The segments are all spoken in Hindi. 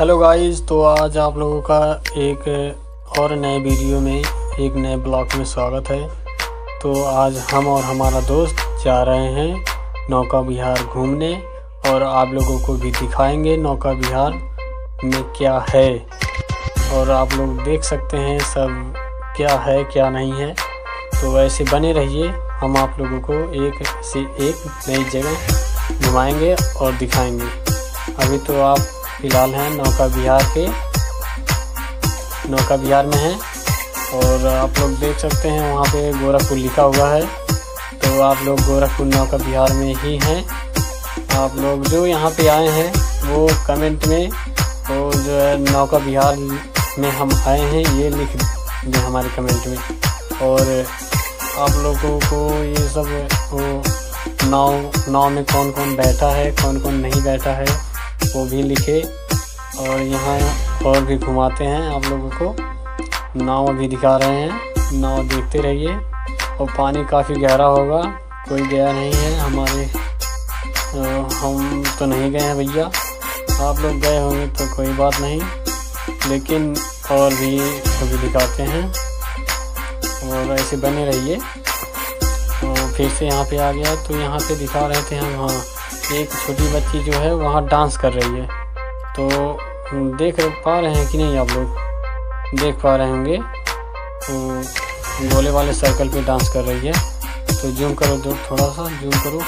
हेलो गाइस, तो आज आप लोगों का एक और नए वीडियो में एक नए ब्लॉग में स्वागत है। तो आज हम और हमारा दोस्त जा रहे हैं नौका विहार घूमने और आप लोगों को भी दिखाएंगे नौका विहार में क्या है। और आप लोग देख सकते हैं सब क्या है क्या नहीं है। तो ऐसे बने रहिए, हम आप लोगों को एक से एक नई जगह घुमाएंगे और दिखाएंगे। अभी तो आप फ़िलहाल हैं नौका विहार में हैं और आप लोग देख सकते हैं वहाँ पे गोरखपुर लिखा हुआ है। तो आप लोग गोरखपुर नौका विहार में ही हैं। आप लोग जो यहाँ पे आए हैं वो कमेंट में वो जो है नौका विहार में हम आए हैं ये लिख दें हमारे कमेंट में। और आप लोगों को ये सब वो नाव में कौन कौन बैठा है कौन कौन नहीं बैठा है वो भी लिखे। और यहाँ और भी घुमाते हैं, आप लोगों को नाव भी दिखा रहे हैं। नाव देखते रहिए। और पानी काफ़ी गहरा होगा, कोई गया नहीं है हमारे, हम तो नहीं गए हैं भैया, आप लोग गए होंगे तो कोई बात नहीं, लेकिन और भी कभी दिखाते हैं और ऐसे बने रहिए। तो फिर से यहाँ पे आ गया, तो यहाँ पे दिखा रहे थे हम। हाँ, एक छोटी बच्ची जो है वहाँ डांस कर रही है। तो देख पा रहे हैं कि नहीं, आप लोग देख पा रहे होंगे। तो गोले वाले सर्कल पे डांस कर रही है। तो जूम करो, जो थोड़ा सा जूम करो,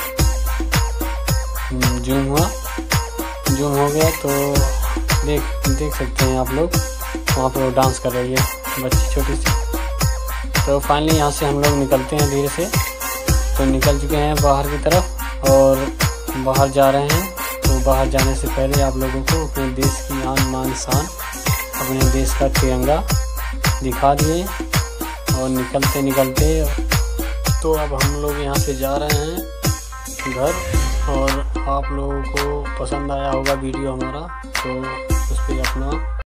जूम हुआ, जूम हो गया। तो देख सकते हैं आप लोग वहाँ पे वो डांस कर रही है बच्ची छोटी सी। तो फाइनली यहाँ से हम लोग निकलते हैं धीरे से। तो निकल चुके हैं बाहर की तरफ और बाहर जा रहे हैं। तो बाहर जाने से पहले आप लोगों को अपने देश की आन मान शान, अपने देश का तिरंगा दिखा दिए और निकलते तो अब हम लोग यहाँ से जा रहे हैं घर। और आप लोगों को पसंद आया होगा वीडियो हमारा, तो उस पर अपना